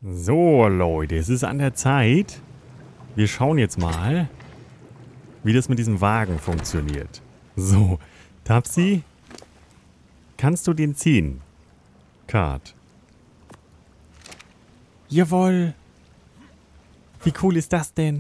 So, Leute, es ist an der Zeit. Wir schauen jetzt mal, wie das mit diesem Wagen funktioniert. So, Tapsi, kannst du den ziehen? Kart. Jawohl. Wie cool ist das denn?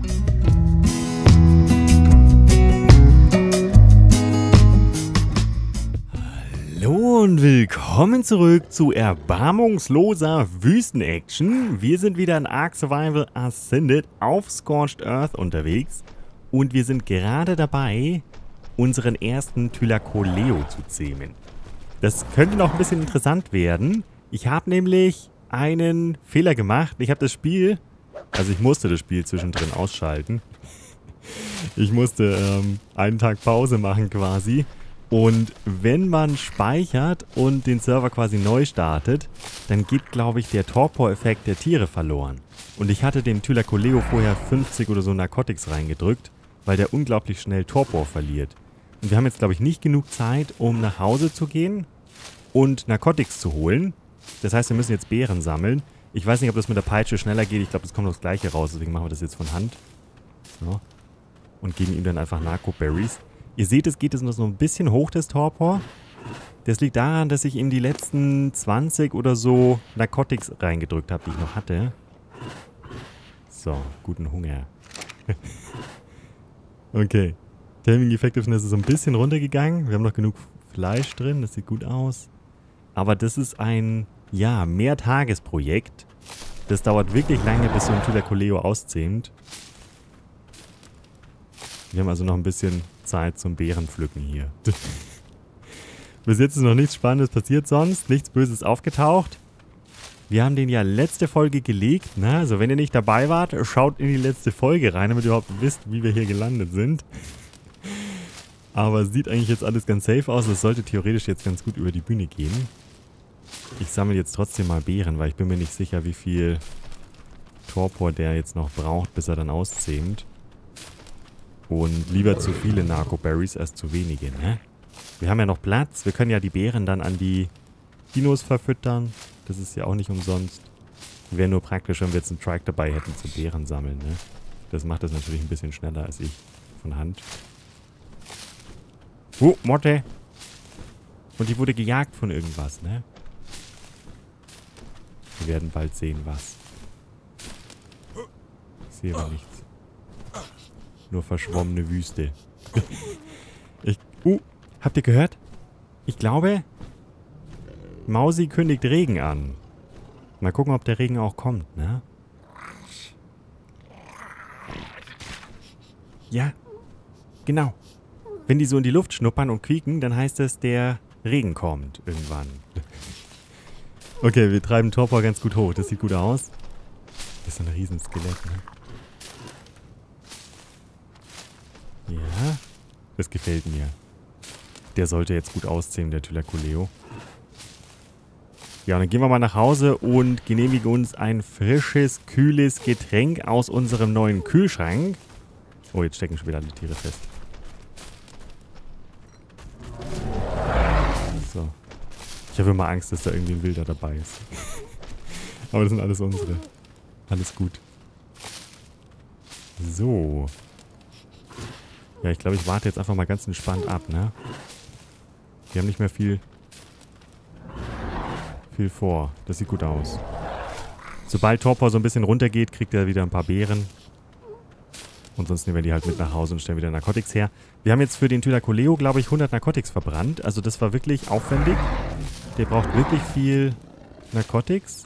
Hallo und willkommen zurück zu erbarmungsloser Wüsten-Action. Wir sind wieder in Ark Survival Ascended auf Scorched Earth unterwegs. Und wir sind gerade dabei, unseren ersten Thylakoleo zu zähmen. Das könnte noch ein bisschen interessant werden. Ich habe nämlich einen Fehler gemacht. Ich habe das Spiel, also ich musste das Spiel zwischendrin ausschalten. Ich musste einen Tag Pause machen quasi. Und wenn man speichert und den Server quasi neu startet, dann geht, glaube ich, der Torpor-Effekt der Tiere verloren. Und ich hatte dem Thylakoleo vorher 50 oder so Narcotics reingedrückt, weil der unglaublich schnell Torpor verliert. Und wir haben jetzt, glaube ich, nicht genug Zeit, um nach Hause zu gehen und Narcotics zu holen. Das heißt, wir müssen jetzt Beeren sammeln. Ich weiß nicht, ob das mit der Peitsche schneller geht. Ich glaube, das kommt das Gleiche raus. Deswegen machen wir das jetzt von Hand. So. Und geben ihm dann einfach Narco-Berries. Ihr seht, es geht jetzt noch so ein bisschen hoch, das Torpor. Das liegt daran, dass ich ihm die letzten 20 oder so Narcotics reingedrückt habe, die ich noch hatte. So, guten Hunger. Okay. Taming Effectiveness ist so ein bisschen runtergegangen. Wir haben noch genug Fleisch drin, das sieht gut aus. Aber das ist ein, ja, Mehrtagesprojekt. Das dauert wirklich lange, bis so ein Thylakoleo auszähmt. Wir haben also noch ein bisschen Zeit zum Beerenpflücken hier. Bis jetzt ist noch nichts Spannendes passiert sonst. Nichts Böses aufgetaucht. Wir haben den ja letzte Folge gelegt. Ne? Also wenn ihr nicht dabei wart, schaut in die letzte Folge rein, damit ihr überhaupt wisst, wie wir hier gelandet sind. Aber sieht eigentlich jetzt alles ganz safe aus. Es sollte theoretisch jetzt ganz gut über die Bühne gehen. Ich sammle jetzt trotzdem mal Beeren, weil ich bin mir nicht sicher, wie viel Torpor der jetzt noch braucht, bis er dann auszähmt. Und lieber zu viele Narco-Berries als zu wenige, ne? Wir haben ja noch Platz. Wir können ja die Beeren dann an die Dinos verfüttern. Das ist ja auch nicht umsonst. Wäre nur praktisch, wenn wir jetzt einen Trike dabei hätten zum Beeren sammeln, ne? Das macht das natürlich ein bisschen schneller als ich von Hand. Motte! Und die wurde gejagt von irgendwas, ne? Wir werden bald sehen, was. Ich sehe aber nichts. Nur verschwommene Wüste. Habt ihr gehört? Ich glaube, Mausi kündigt Regen an. Mal gucken, ob der Regen auch kommt, ne? Ja, genau. Wenn die so in die Luft schnuppern und quieken, dann heißt es, der Regen kommt irgendwann. Okay, wir treiben Torpor ganz gut hoch. Das sieht gut aus. Das ist so ein Riesenskelett, ne? Ja, das gefällt mir. Der sollte jetzt gut auszählen, der Thylakoleo. Ja, und dann gehen wir mal nach Hause und genehmigen uns ein frisches, kühles Getränk aus unserem neuen Kühlschrank. Oh, jetzt stecken schon wieder alle Tiere fest. So. Ich habe immer Angst, dass da irgendwie ein Wilder dabei ist. Aber das sind alles unsere. Alles gut. So. Ja, ich glaube, ich warte jetzt einfach mal ganz entspannt ab, ne? Wir haben nicht mehr viel vor. Das sieht gut aus. Sobald Torpor so ein bisschen runtergeht, kriegt er wieder ein paar Beeren. Und sonst nehmen wir die halt mit nach Hause und stellen wieder Narcotics her. Wir haben jetzt für den Thylakoleo, glaube ich, 100 Narcotics verbrannt. Also das war wirklich aufwendig. Der braucht wirklich viel Narcotics.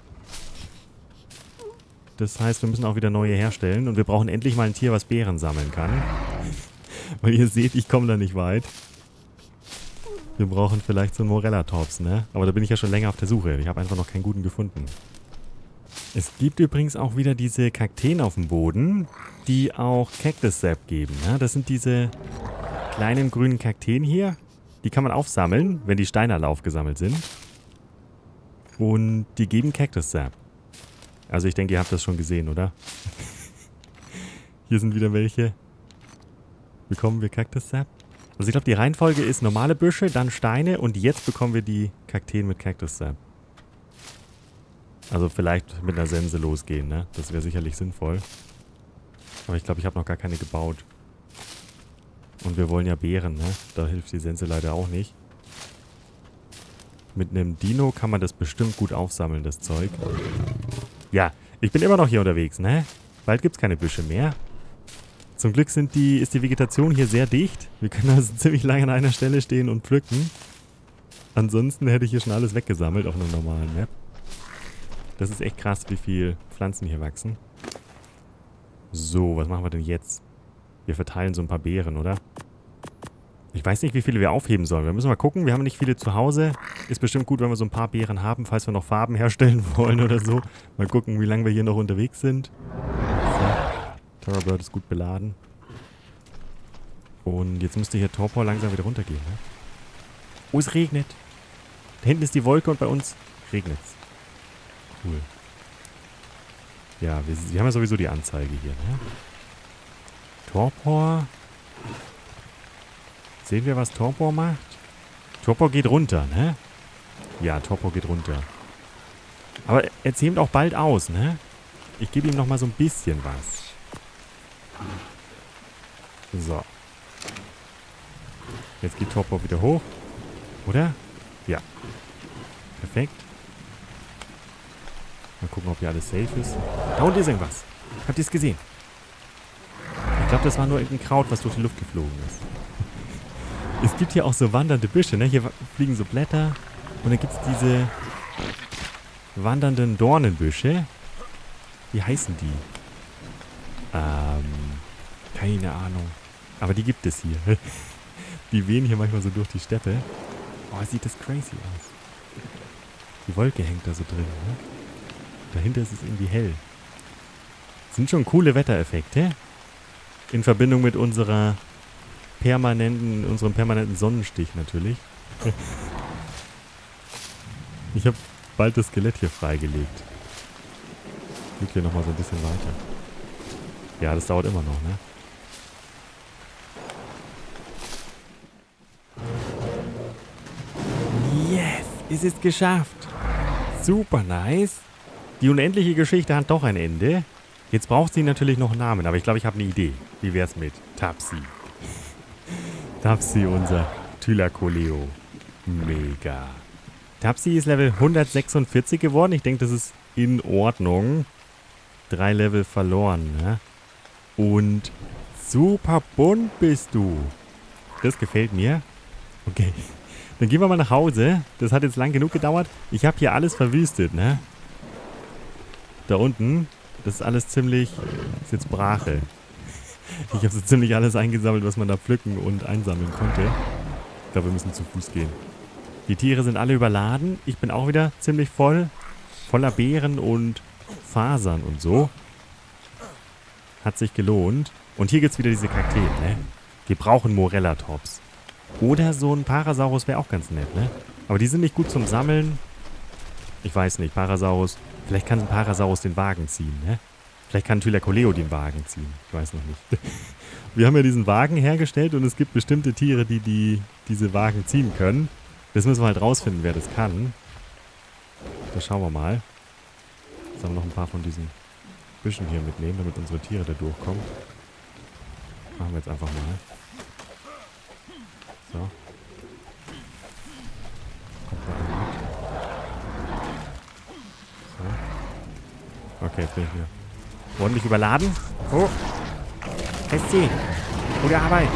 Das heißt, wir müssen auch wieder neue herstellen. Und wir brauchen endlich mal ein Tier, was Beeren sammeln kann. Weil ihr seht, ich komme da nicht weit. Wir brauchen vielleicht so einen Morella-Torps, ne? Aber da bin ich ja schon länger auf der Suche. Ich habe einfach noch keinen guten gefunden. Es gibt übrigens auch wieder diese Kakteen auf dem Boden, die auch Cactus Sap geben, ne? Das sind diese kleinen grünen Kakteen hier. Die kann man aufsammeln, wenn die Steine alle aufgesammelt sind. Und die geben Cactus Sap. Also ich denke, ihr habt das schon gesehen, oder? Hier sind wieder welche. Bekommen wir Cactus Sap? Also ich glaube, die Reihenfolge ist normale Büsche, dann Steine und jetzt bekommen wir die Kakteen mit Cactus Sap. Also vielleicht mit einer Sense losgehen, ne? Das wäre sicherlich sinnvoll. Aber ich glaube, ich habe noch gar keine gebaut. Und wir wollen ja Beeren, ne? Da hilft die Sense leider auch nicht. Mit einem Dino kann man das bestimmt gut aufsammeln, das Zeug. Ja, ich bin immer noch hier unterwegs, ne? Bald gibt es keine Büsche mehr. Zum Glück ist die Vegetation hier sehr dicht. Wir können also ziemlich lange an einer Stelle stehen und pflücken. Ansonsten hätte ich hier schon alles weggesammelt auf einer normalen Map. Das ist echt krass, wie viel Pflanzen hier wachsen. So, was machen wir denn jetzt? Wir verteilen so ein paar Beeren, oder? Ich weiß nicht, wie viele wir aufheben sollen. Wir müssen mal gucken. Wir haben nicht viele zu Hause. Ist bestimmt gut, wenn wir so ein paar Beeren haben, falls wir noch Farben herstellen wollen oder so. Mal gucken, wie lange wir hier noch unterwegs sind. So. Terrorbird ist gut beladen. Und jetzt müsste hier Torpor langsam wieder runtergehen, ne? Oh, es regnet. Da hinten ist die Wolke und bei uns regnet's. Cool. Ja, wir haben ja sowieso die Anzeige hier, ne? Torpor. Sehen wir, was Torpor macht? Torpor geht runter, ne? Ja, Torpor geht runter. Aber er zähmt auch bald aus, ne? Ich gebe ihm noch mal so ein bisschen was. So. Jetzt geht Torpor wieder hoch. Oder? Ja. Perfekt. Mal gucken, ob hier alles safe ist. Da unten ist irgendwas. Habt ihr es gesehen? Ich glaube, das war nur irgendein Kraut, was durch die Luft geflogen ist. Es gibt hier auch so wandernde Büsche, ne? Hier fliegen so Blätter. Und dann gibt es diese wandernden Dornenbüsche. Wie heißen die? Keine Ahnung. Aber die gibt es hier. Die wehen hier manchmal so durch die Steppe. Oh, sieht das crazy aus. Die Wolke hängt da so drin, ne? Dahinter ist es irgendwie hell. Sind schon coole Wettereffekte. In Verbindung mit unserem permanenten Sonnenstich natürlich. Ich habe bald das Skelett hier freigelegt. Ich fliege hier nochmal so ein bisschen weiter. Ja, das dauert immer noch, ne? Yes! Es ist geschafft! Super nice! Die unendliche Geschichte hat doch ein Ende. Jetzt braucht sie natürlich noch einen Namen, aber ich glaube, ich habe eine Idee. Wie wär's mit Tapsi? Tapsi, unser Thylakoleo. Mega. Tapsi ist Level 146 geworden. Ich denke, das ist in Ordnung. 3 Level verloren, ne? Und super bunt bist du. Das gefällt mir. Okay. Dann gehen wir mal nach Hause. Das hat jetzt lang genug gedauert. Ich habe hier alles verwüstet, ne? Da unten, das ist alles ziemlich... ist jetzt Brache. Ich habe so ziemlich alles eingesammelt, was man da pflücken und einsammeln konnte. Ich glaube, wir müssen zu Fuß gehen. Die Tiere sind alle überladen. Ich bin auch wieder ziemlich voll. Voller Beeren und Fasern und so. Hat sich gelohnt. Und hier gibt es wieder diese Kakteen, ne? Wir brauchen Morellatops. Oder so ein Parasaurus wäre auch ganz nett, ne? Aber die sind nicht gut zum Sammeln. Ich weiß nicht, Parasaurus... Vielleicht kann ein Parasaurus den Wagen ziehen, ne? Vielleicht kann Thylakoleo den Wagen ziehen. Ich weiß noch nicht. Wir haben ja diesen Wagen hergestellt und es gibt bestimmte Tiere, die diese Wagen ziehen können. Das müssen wir halt rausfinden, wer das kann. Da schauen wir mal. Jetzt haben wir noch ein paar von diesen Büschen hier mitnehmen, damit unsere Tiere da durchkommen. Machen wir jetzt einfach mal. So. Kommt mal mit. So. Okay, jetzt bin ich wieder ordentlich überladen. Oh. SC. Gute Arbeit.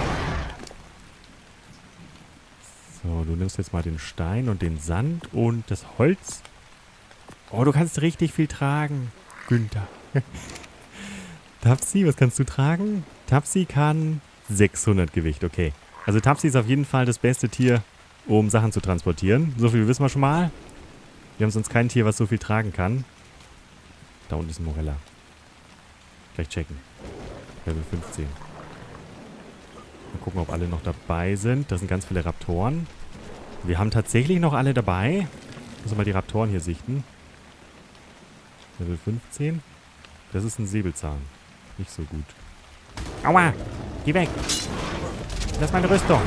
So, du nimmst jetzt mal den Stein und den Sand und das Holz. Oh, du kannst richtig viel tragen, Günther. Tapsi, was kannst du tragen? Tapsi kann 600 Gewicht, okay. Also Tapsi ist auf jeden Fall das beste Tier, um Sachen zu transportieren. So viel wissen wir schon mal. Wir haben sonst kein Tier, was so viel tragen kann. Da unten ist ein Morella. Gleich checken. Level 15. Mal gucken, ob alle noch dabei sind. Da sind ganz viele Raptoren. Wir haben tatsächlich noch alle dabei. Müssen wir mal die Raptoren hier sichten. Level 15. Das ist ein Säbelzahn. Nicht so gut. Aua! Geh weg! Das ist meine Rüstung.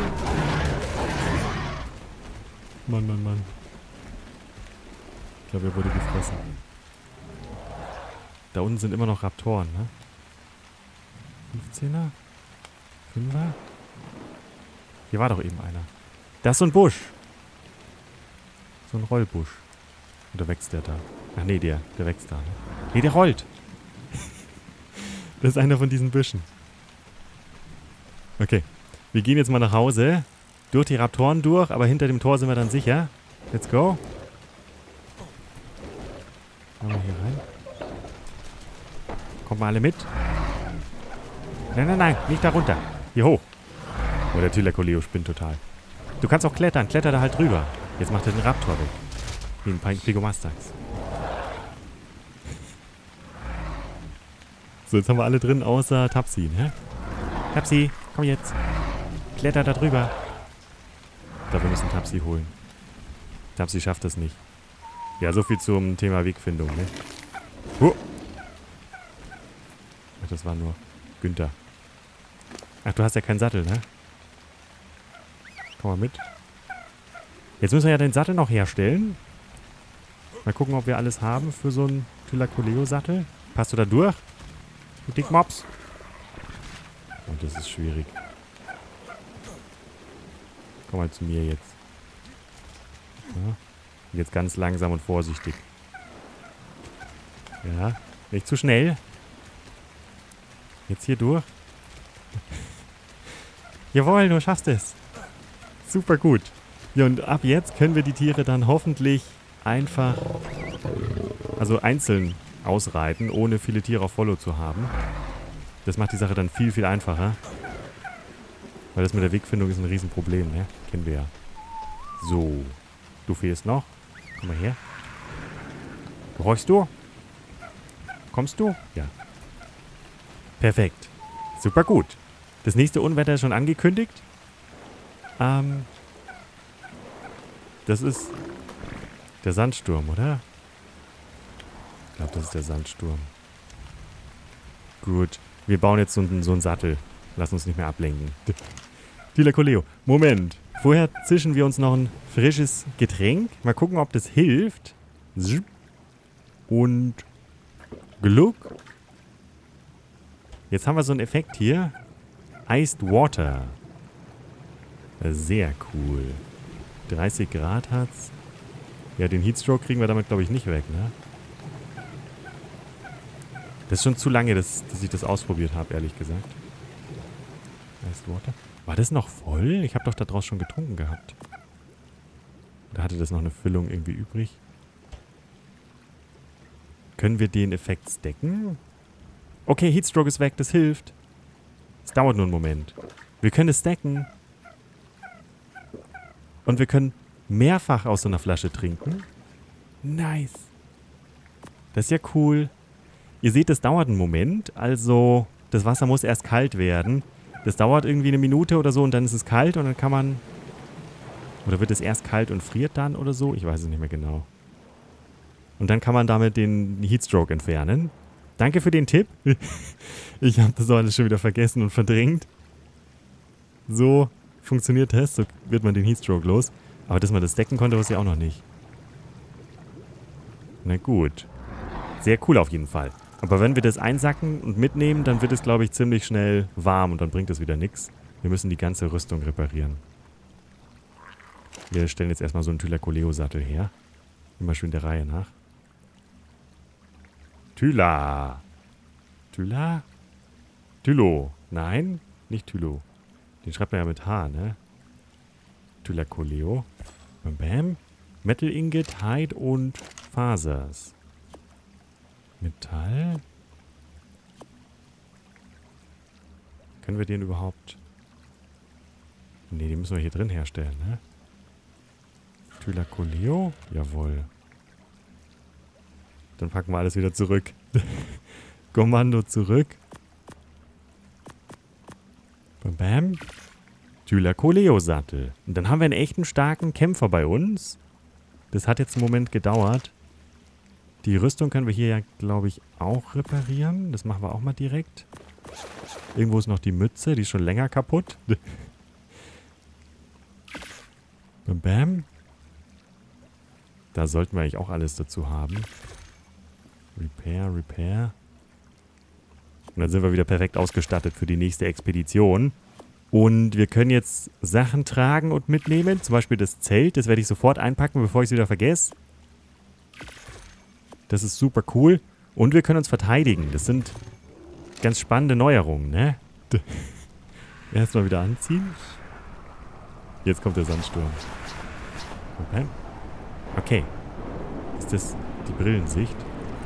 Mann, Mann, Mann. Ich glaube, er wurde gefressen. Da unten sind immer noch Raptoren, ne? 15er? 5er? Hier war doch eben einer. Da ist so ein Busch. So ein Rollbusch. Oder wächst der da? Ach nee, der wächst da, ne? Nee, der rollt. Das ist einer von diesen Büschen. Okay. Wir gehen jetzt mal nach Hause. Durch die Raptoren durch, aber hinter dem Tor sind wir dann sicher. Let's go. Machen wir hier rein. Kommt mal alle mit. Nein, nein, nein. Nicht da runter. Hier hoch. Oh, der Thylacoleo spinnt total. Du kannst auch klettern. Kletter da halt drüber. Jetzt macht er den Raptor weg. Wie ein Pligomastax. So, jetzt haben wir alle drin, außer Tapsi, ne? Tapsi, komm jetzt. Kletter da drüber. Ich glaube, wir müssen Tapsi holen. Tapsi schafft das nicht. Ja, so viel zum Thema Wegfindung, ne? Ach, das war nur Günther. Ach, du hast ja keinen Sattel, ne? Komm mal mit. Jetzt müssen wir ja den Sattel noch herstellen. Mal gucken, ob wir alles haben für so einen Thylacoleo-Sattel. Passt du da durch? Du Dickmops. Oh, das ist schwierig. Komm mal zu mir jetzt. Ja. Jetzt ganz langsam und vorsichtig. Ja, nicht zu schnell. Jetzt hier durch. Jawohl, du schaffst es. Super gut. Ja, und ab jetzt können wir die Tiere dann hoffentlich einfach, also einzeln ausreiten, ohne viele Tiere auf Follow zu haben. Das macht die Sache dann viel, viel einfacher. Weil das mit der Wegfindung ist ein Riesenproblem, ne? Kennen wir ja. So. Du fehlst noch. Komm mal her. Gehorchst du? Kommst du? Ja. Perfekt. Super gut. Das nächste Unwetter ist schon angekündigt. Das ist der Sandsturm, oder? Ich glaube, das ist der Sandsturm. Gut. Wir bauen jetzt so einen Sattel. Lass uns nicht mehr ablenken. Thylacoleo. Moment. Vorher zischen wir uns noch ein frisches Getränk. Mal gucken, ob das hilft. Und Gluck. Jetzt haben wir so einen Effekt hier. Iced Water. Sehr cool. 30 Grad hat's. Ja, den Heatstroke kriegen wir damit, glaube ich, nicht weg, ne? Das ist schon zu lange, dass ich das ausprobiert habe, ehrlich gesagt. Iced Water. War das noch voll? Ich habe doch da draußen schon getrunken gehabt. Oder hatte das noch eine Füllung irgendwie übrig? Können wir den Effekt stacken? Okay, Heatstroke ist weg, das hilft. Es dauert nur einen Moment. Wir können es stacken. Und wir können mehrfach aus so einer Flasche trinken. Nice. Das ist ja cool. Ihr seht, das dauert einen Moment. Also, das Wasser muss erst kalt werden. Das dauert irgendwie eine Minute oder so und dann ist es kalt und dann kann man... Oder wird es erst kalt und friert dann oder so? Ich weiß es nicht mehr genau. Und dann kann man damit den Heatstroke entfernen. Danke für den Tipp. Ich habe das alles schon wieder vergessen und verdrängt. So funktioniert das. So wird man den Heatstroke los. Aber dass man das decken konnte, wusste ich auch noch nicht. Na gut. Sehr cool auf jeden Fall. Aber wenn wir das einsacken und mitnehmen, dann wird es, glaube ich, ziemlich schnell warm und dann bringt das wieder nichts. Wir müssen die ganze Rüstung reparieren. Wir stellen jetzt erstmal so einen Thylacoleo-Sattel her. Immer schön der Reihe nach. Thyla. Thyla? Thylo. Nein, nicht Thylo. Den schreibt man ja mit H, ne? Thylacoleo. Bam, bam. Metal Ingot, Hide und Fasers. Metall. Können wir den überhaupt... Ne, den müssen wir hier drin herstellen, ne? Thylacoleo? Jawohl. Dann packen wir alles wieder zurück. Kommando zurück. Bam, bam. Thylacoleo-Sattel. Und dann haben wir einen echten starken Kämpfer bei uns. Das hat jetzt einen Moment gedauert. Die Rüstung können wir hier ja, glaube ich, auch reparieren. Das machen wir auch mal direkt. Irgendwo ist noch die Mütze. Die ist schon länger kaputt. Bam, bam. Da sollten wir eigentlich auch alles dazu haben. Repair, Repair. Und dann sind wir wieder perfekt ausgestattet für die nächste Expedition. Und wir können jetzt Sachen tragen und mitnehmen. Zum Beispiel das Zelt. Das werde ich sofort einpacken, bevor ich es wieder vergesse. Das ist super cool. Und wir können uns verteidigen. Das sind ganz spannende Neuerungen, ne? Erstmal wieder anziehen. Jetzt kommt der Sandsturm. Okay. Okay. Ist das die Brillensicht?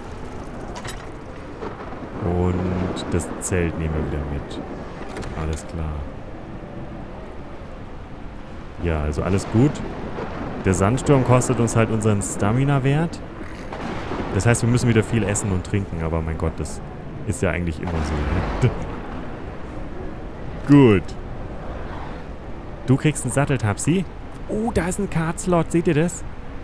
Und das Zelt nehmen wir wieder mit. Alles klar. Ja, also alles gut. Der Sandsturm kostet uns halt unseren Stamina-Wert. Das heißt, wir müssen wieder viel essen und trinken. Aber mein Gott, das ist ja eigentlich immer so. Ne? Gut. Du kriegst einen Sattel, Tapsi. Oh, da ist ein Card-Slot. Seht ihr das?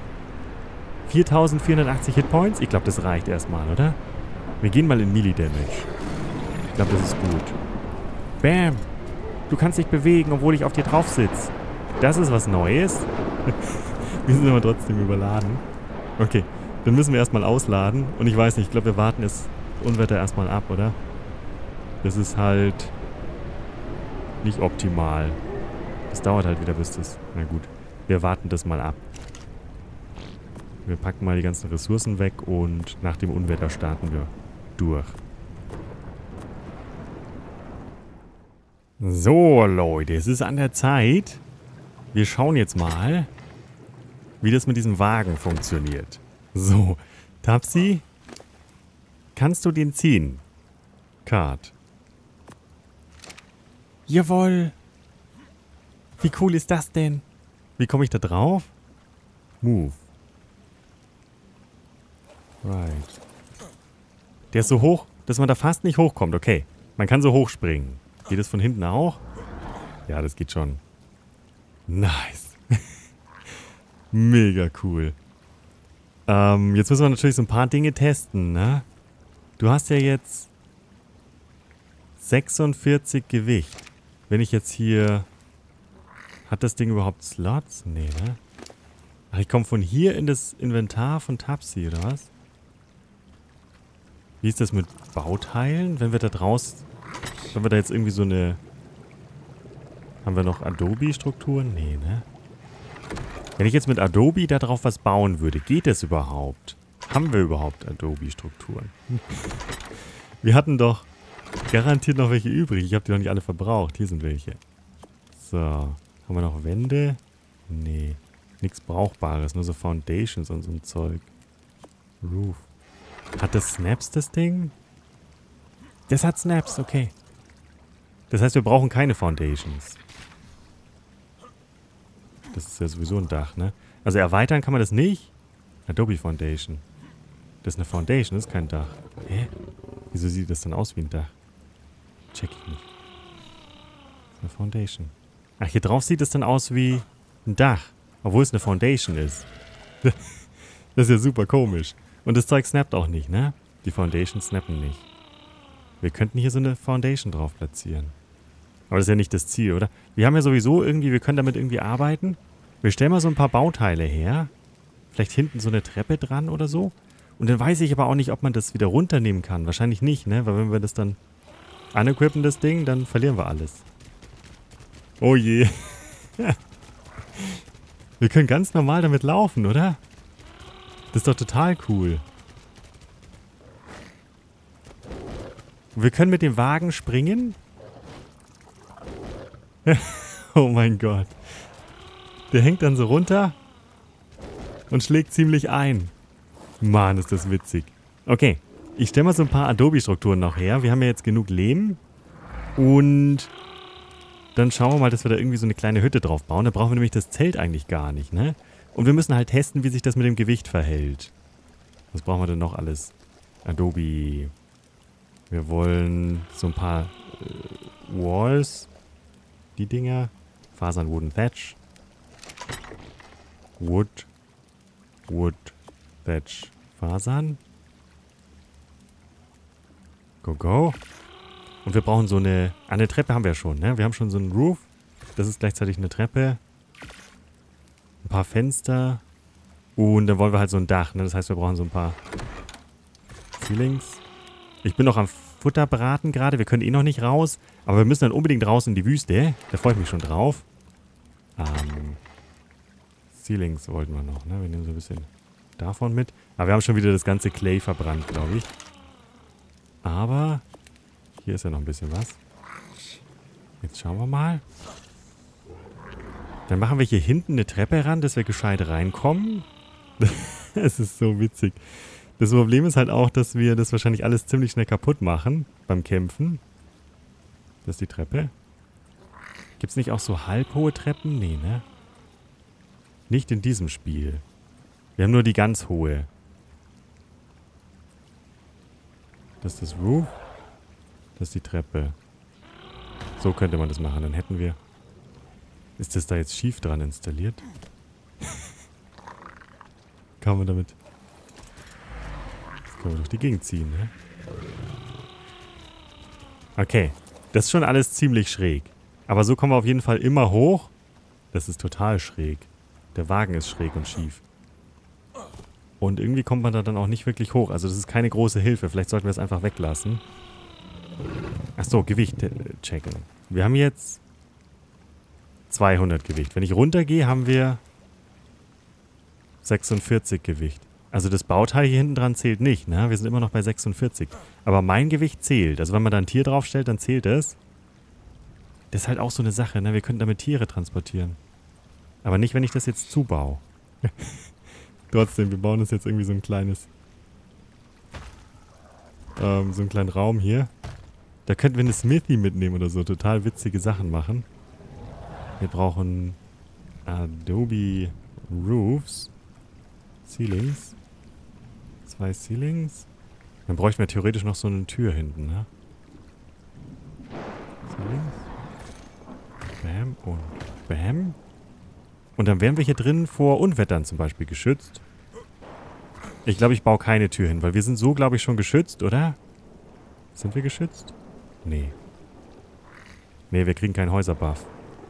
4480 Hitpoints. Ich glaube, das reicht erstmal, oder? Wir gehen mal in Melee-Damage. Ich glaube, das ist gut. Bam. Du kannst dich bewegen, obwohl ich auf dir drauf sitze. Das ist was Neues. Wir sind aber trotzdem überladen. Okay, dann müssen wir erstmal ausladen. Und ich weiß nicht, ich glaube, wir warten das Unwetter erstmal ab, oder? Das ist halt nicht optimal. Das dauert halt wieder, bis das... Na gut, wir warten das mal ab. Wir packen mal die ganzen Ressourcen weg und nach dem Unwetter starten wir durch. So, Leute, es ist an der Zeit. Wir schauen jetzt mal, wie das mit diesem Wagen funktioniert. So, Tapsi, kannst du den ziehen? Card. Jawohl. Wie cool ist das denn? Wie komme ich da drauf? Move. Right. Der ist so hoch, dass man da fast nicht hochkommt. Okay, man kann so hoch springen. Geht das von hinten auch? Ja, das geht schon. Nice. Mega cool. Jetzt müssen wir natürlich so ein paar Dinge testen, ne? Du hast ja jetzt 46 Gewicht. Wenn ich jetzt hier... Hat das Ding überhaupt Slots? Nee, ne? Ach, ich komme von hier in das Inventar von Tapsi, oder was? Wie ist das mit Bauteilen? Wenn wir da draußen... Wenn wir da jetzt irgendwie so eine... Haben wir noch Adobe-Strukturen? Nee, ne? Wenn ich jetzt mit Adobe da drauf was bauen würde, geht das überhaupt? Haben wir überhaupt Adobe-Strukturen? Wir hatten doch garantiert noch welche übrig. Ich habe die noch nicht alle verbraucht. Hier sind welche. So. Haben wir noch Wände? Nee. Nichts Brauchbares. Nur so Foundations und so ein Zeug. Roof. Hat das Snaps, das Ding? Das hat Snaps, okay. Das heißt, wir brauchen keine Foundations. Das ist ja sowieso ein Dach, ne? Also erweitern kann man das nicht. Adobe Foundation. Das ist eine Foundation, das ist kein Dach. Hä? Wieso sieht das dann aus wie ein Dach? Check ich nicht. Das ist eine Foundation. Ach, hier drauf sieht es dann aus wie ein Dach. Obwohl es eine Foundation ist. Das ist ja super komisch. Und das Zeug snappt auch nicht, ne? Die Foundations snappen nicht. Wir könnten hier so eine Foundation drauf platzieren. Aber das ist ja nicht das Ziel, oder? Wir haben ja sowieso irgendwie, wir können damit irgendwie arbeiten. Wir stellen mal so ein paar Bauteile her. Vielleicht hinten so eine Treppe dran oder so. Und dann weiß ich aber auch nicht, ob man das wieder runternehmen kann. Wahrscheinlich nicht, ne? Weil wenn wir das dann unequippen, das Ding, dann verlieren wir alles. Oh je. Wir können ganz normal damit laufen, oder? Das ist doch total cool. Wir können mit dem Wagen springen. Oh mein Gott. Der hängt dann so runter und schlägt ziemlich ein. Mann, ist das witzig. Okay, ich stelle mal so ein paar Adobe-Strukturen noch her. Wir haben ja jetzt genug Lehm. Und dann schauen wir mal, dass wir da irgendwie so eine kleine Hütte drauf bauen. Da brauchen wir nämlich das Zelt eigentlich gar nicht, ne? Und wir müssen halt testen, wie sich das mit dem Gewicht verhält. Was brauchen wir denn noch alles? Adobe. Wir wollen so ein paar Walls. Die Dinger. Fasern, Wooden Thatch. Wood. Wood. Thatch. Fasern. Go, go. Und wir brauchen so eine Treppe haben wir schon, ne? Wir haben schon so einen Roof. Das ist gleichzeitig eine Treppe. Ein paar Fenster. Und dann wollen wir halt so ein Dach, ne? Das heißt, wir brauchen so ein paar Ceilings. Ich bin noch am Futter braten gerade. Wir können eh noch nicht raus. Aber wir müssen dann unbedingt raus in die Wüste. Da freue ich mich schon drauf. Ceilings wollten wir noch, ne? Wir nehmen so ein bisschen davon mit. Aber wir haben schon wieder das ganze Clay verbrannt, glaube ich. Aber hier ist ja noch ein bisschen was. Jetzt schauen wir mal. Dann machen wir hier hinten eine Treppe ran, dass wir gescheit reinkommen. Es ist so witzig. Das Problem ist halt auch, dass wir das wahrscheinlich alles ziemlich schnell kaputt machen beim Kämpfen. Das ist die Treppe. Gibt es nicht auch so halbhohe Treppen? Nee, ne? Nicht in diesem Spiel. Wir haben nur die ganz hohe. Das ist das Roof. Das ist die Treppe. So könnte man das machen. Dann hätten wir... Ist das da jetzt schief dran installiert? Kann man damit... Das können wir durch die Gegend ziehen, ne? Okay. Das ist schon alles ziemlich schräg. Aber so kommen wir auf jeden Fall immer hoch. Das ist total schräg. Der Wagen ist schräg und schief. Und irgendwie kommt man da dann auch nicht wirklich hoch. Also das ist keine große Hilfe. Vielleicht sollten wir es einfach weglassen. Achso, Gewicht checken. Wir haben jetzt 200 Gewicht. Wenn ich runtergehe, haben wir 46 Gewicht. Also das Bauteil hier hinten dran zählt nicht, ne? Wir sind immer noch bei 46. Aber mein Gewicht zählt. Also wenn man da ein Tier draufstellt, dann zählt es. Das ist halt auch so eine Sache, ne? Wir können damit Tiere transportieren. Aber nicht, wenn ich das jetzt zubaue. Trotzdem, wir bauen uns jetzt irgendwie so ein kleines... so einen kleinen Raum hier. Da könnten wir eine Smithy mitnehmen oder so. Total witzige Sachen machen. Wir brauchen Adobe Roofs. Ceilings. 2 Ceilings. Dann bräuchten wir theoretisch noch so eine Tür hinten, ne? Ceilings. Bam und Bam. Und dann wären wir hier drin vor Unwettern zum Beispiel geschützt. Ich glaube, ich baue keine Tür hin, weil wir sind so, glaube ich, schon geschützt, oder? Sind wir geschützt? Nee. Nee, wir kriegen keinen Häuserbuff.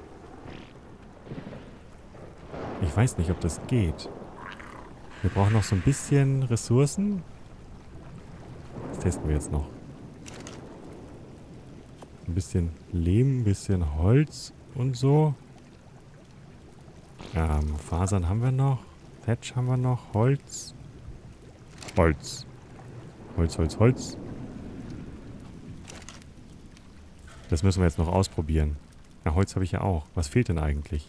Ich weiß nicht, ob das geht. Wir brauchen noch so ein bisschen Ressourcen. Das testen wir jetzt noch. Ein bisschen Lehm, ein bisschen Holz und so. Fasern haben wir noch. Thatch haben wir noch. Holz. Holz. Holz, Holz, Holz. Das müssen wir jetzt noch ausprobieren. Ja, Holz habe ich ja auch. Was fehlt denn eigentlich?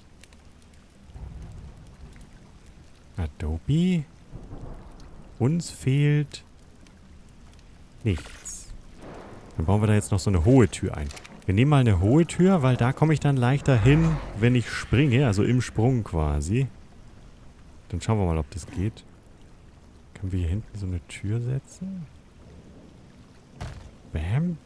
Adobe? Uns fehlt nichts. Dann bauen wir da jetzt noch so eine hohe Tür ein. Wir nehmen mal eine hohe Tür, weil da komme ich dann leichter hin, wenn ich springe. Also im Sprung quasi. Dann schauen wir mal, ob das geht. Können wir hier hinten so eine Tür setzen? Bam.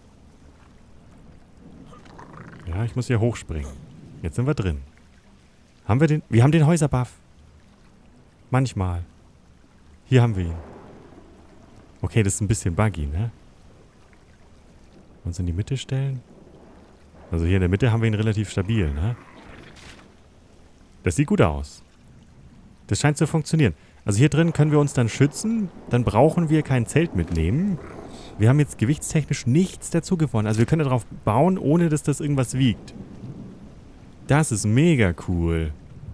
Ja, ich muss hier hochspringen. Jetzt sind wir drin. Haben wir den... Wir haben den Häuserbuff. Manchmal. Hier haben wir ihn. Okay, das ist ein bisschen buggy, ne? Uns in die Mitte stellen. Also hier in der Mitte haben wir ihn relativ stabil, ne? Das sieht gut aus. Das scheint zu funktionieren. Also hier drin können wir uns dann schützen. Dann brauchen wir kein Zelt mitnehmen. Wir haben jetzt gewichtstechnisch nichts dazu gewonnen. Also wir können darauf bauen, ohne dass das irgendwas wiegt. Das ist mega cool.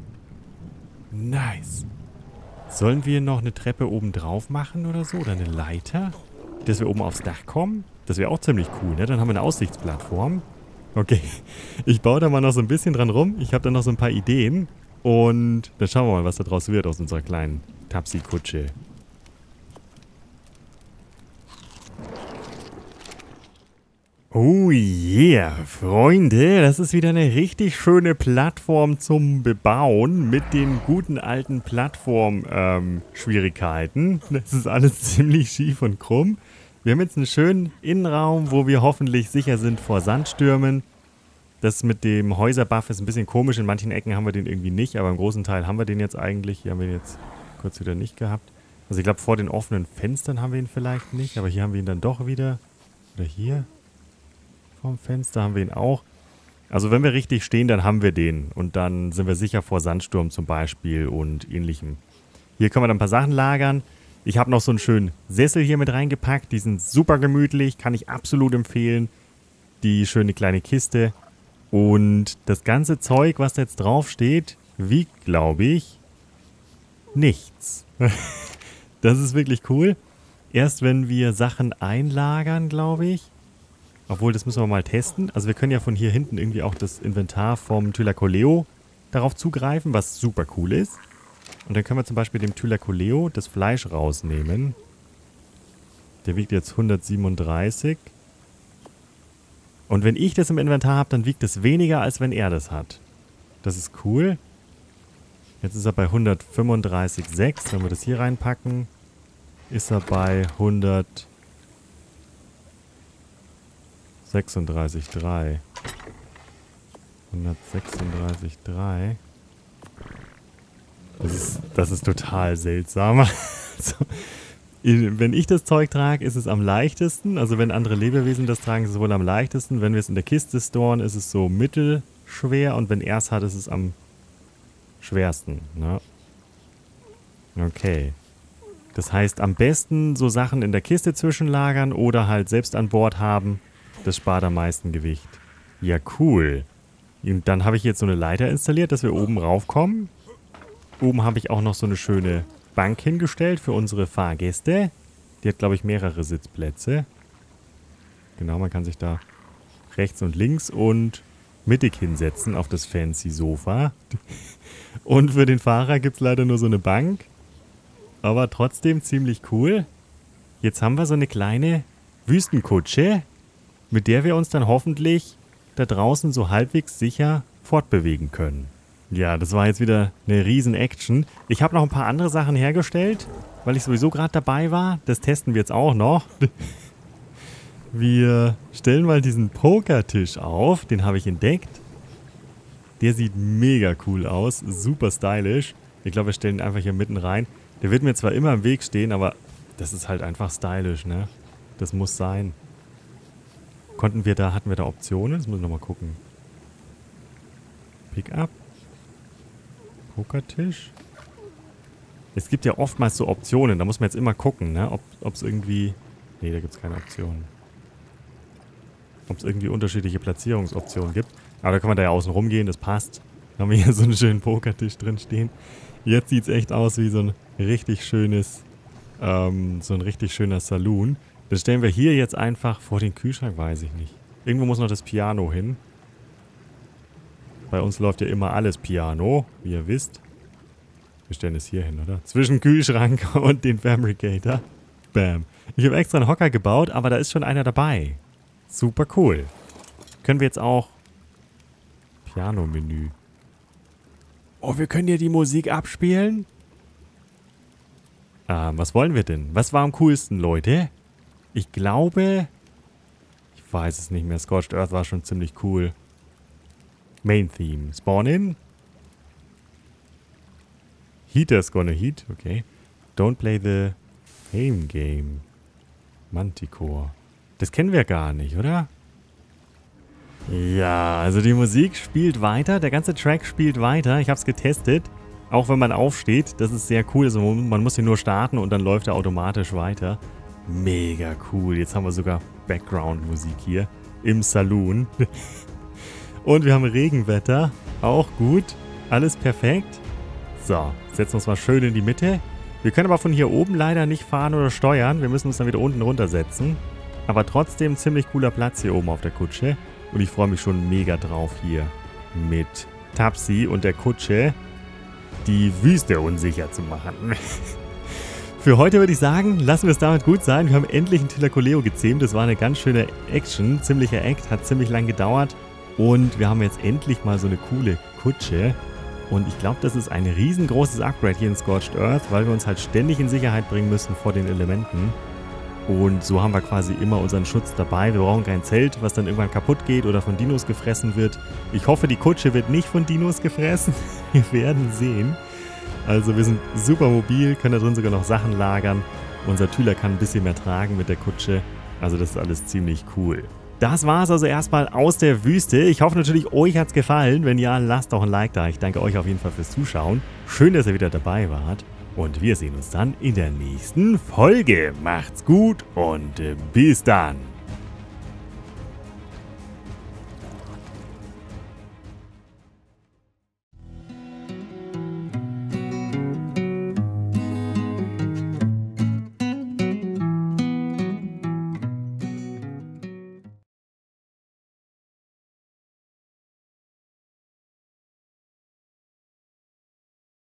Nice. Sollen wir noch eine Treppe oben drauf machen oder so? Oder eine Leiter? Dass wir oben aufs Dach kommen? Das wäre auch ziemlich cool, ne? Dann haben wir eine Aussichtsplattform. Okay. Ich baue da mal noch so ein bisschen dran rum. Ich habe da noch so ein paar Ideen. Und dann schauen wir mal, was da draus wird aus unserer kleinen Tapsi-Kutsche. Oh yeah, Freunde, das ist wieder eine richtig schöne Plattform zum Bebauen mit den guten alten Plattform-Schwierigkeiten. Das ist alles ziemlich schief und krumm. Wir haben jetzt einen schönen Innenraum, wo wir hoffentlich sicher sind vor Sandstürmen. Das mit dem Häuserbuff ist ein bisschen komisch. In manchen Ecken haben wir den irgendwie nicht, aber im großen Teil haben wir den jetzt eigentlich. Hier haben wir ihn jetzt kurz wieder nicht gehabt. Also ich glaube, vor den offenen Fenstern haben wir ihn vielleicht nicht, aber hier haben wir ihn dann doch wieder. Oder hier? Vom Fenster haben wir ihn auch. Also wenn wir richtig stehen, dann haben wir den. Und dann sind wir sicher vor Sandsturm zum Beispiel und ähnlichem. Hier können wir dann ein paar Sachen lagern. Ich habe noch so einen schönen Sessel hier mit reingepackt. Die sind super gemütlich, kann ich absolut empfehlen. Die schöne kleine Kiste. Und das ganze Zeug, was da jetzt draufsteht, wiegt, glaube ich, nichts. Das ist wirklich cool. Erst wenn wir Sachen einlagern, glaube ich. Obwohl, das müssen wir mal testen. Also wir können ja von hier hinten irgendwie auch das Inventar vom Thylakoleo darauf zugreifen, was super cool ist. Und dann können wir zum Beispiel dem Thylakoleo das Fleisch rausnehmen. Der wiegt jetzt 137. Und wenn ich das im Inventar habe, dann wiegt es weniger, als wenn er das hat. Das ist cool. Jetzt ist er bei 135,6. Wenn wir das hier reinpacken, ist er bei 136,3. 136,3. Das ist total seltsam. Also, wenn ich das Zeug trage, ist es am leichtesten. Also wenn andere Lebewesen das tragen, ist es wohl am leichtesten. Wenn wir es in der Kiste storen, ist es so mittelschwer. Und wenn er es hat, ist es am schwersten. Ne? Okay. Das heißt, am besten so Sachen in der Kiste zwischenlagern oder halt selbst an Bord haben. Das spart am meisten Gewicht. Ja, cool. Und dann habe ich jetzt so eine Leiter installiert, dass wir oben raufkommen. Oben habe ich auch noch so eine schöne Bank hingestellt für unsere Fahrgäste. Die hat, glaube ich, mehrere Sitzplätze. Genau, man kann sich da rechts und links und mittig hinsetzen auf das fancy Sofa. Und für den Fahrer gibt es leider nur so eine Bank. Aber trotzdem ziemlich cool. Jetzt haben wir so eine kleine Wüstenkutsche, mit der wir uns dann hoffentlich da draußen so halbwegs sicher fortbewegen können. Ja, das war jetzt wieder eine riesen Action. Ich habe noch ein paar andere Sachen hergestellt, weil ich sowieso gerade dabei war. Das testen wir jetzt auch noch. Wir stellen mal diesen Pokertisch auf. Den habe ich entdeckt. Der sieht mega cool aus. Super stylisch. Ich glaube, wir stellen ihn einfach hier mitten rein. Der wird mir zwar immer im Weg stehen, aber das ist halt einfach stylisch, ne? Das muss sein. Hatten wir da Optionen? Das muss ich nochmal gucken. Pickup. Pokertisch. Es gibt ja oftmals so Optionen. Da muss man jetzt immer gucken, ne? Ob es irgendwie... Nee, da gibt es keine Optionen. Ob es irgendwie unterschiedliche Platzierungsoptionen gibt. Aber da kann man da ja außen rumgehen, das passt. Da haben wir hier so einen schönen Pokertisch drin stehen. Jetzt sieht es echt aus wie so ein richtig schönes... so ein richtig schöner Saloon. Das stellen wir hier jetzt einfach vor den Kühlschrank, weiß ich nicht. Irgendwo muss noch das Piano hin. Bei uns läuft ja immer alles Piano, wie ihr wisst. Wir stellen es hier hin, oder? Zwischen Kühlschrank und den Fabricator. Bam. Ich habe extra einen Hocker gebaut, aber da ist schon einer dabei. Super cool. Können wir jetzt auch... Piano-Menü. Oh, wir können hier die Musik abspielen? Was wollen wir denn? Was war am coolsten, Leute? Ich glaube... Ich weiß es nicht mehr. Scorched Earth war schon ziemlich cool. Main Theme. Spawn in. Heater's gonna heat. Okay. Don't play the Fame Game. Manticore. Das kennen wir gar nicht, oder? Ja, also die Musik spielt weiter. Der ganze Track spielt weiter. Ich habe es getestet. Auch wenn man aufsteht. Das ist sehr cool. Also man muss ihn nur starten und dann läuft er automatisch weiter. Mega cool. Jetzt haben wir sogar Background-Musik hier im Saloon. Und wir haben Regenwetter. Auch gut. Alles perfekt. So, setzen wir uns mal schön in die Mitte. Wir können aber von hier oben leider nicht fahren oder steuern. Wir müssen uns dann wieder unten runtersetzen. Aber trotzdem ziemlich cooler Platz hier oben auf der Kutsche. Und ich freue mich schon mega drauf hier mit Tapsi und der Kutsche die Wüste unsicher zu machen. Für heute würde ich sagen, lassen wir es damit gut sein. Wir haben endlich ein Thylakoleo gezähmt. Das war eine ganz schöne Action. Ziemlicher Act. Hat ziemlich lang gedauert. Und wir haben jetzt endlich mal so eine coole Kutsche. Und ich glaube, das ist ein riesengroßes Upgrade hier in Scorched Earth, weil wir uns halt ständig in Sicherheit bringen müssen vor den Elementen. Und so haben wir quasi immer unseren Schutz dabei. Wir brauchen kein Zelt, was dann irgendwann kaputt geht oder von Dinos gefressen wird. Ich hoffe, die Kutsche wird nicht von Dinos gefressen. Wir werden sehen. Also wir sind super mobil, können da drin sogar noch Sachen lagern. Unser Thyla kann ein bisschen mehr tragen mit der Kutsche. Also das ist alles ziemlich cool. Das war es also erstmal aus der Wüste. Ich hoffe natürlich, euch hat es gefallen. Wenn ja, lasst doch ein Like da. Ich danke euch auf jeden Fall fürs Zuschauen. Schön, dass ihr wieder dabei wart. Und wir sehen uns dann in der nächsten Folge. Macht's gut und bis dann.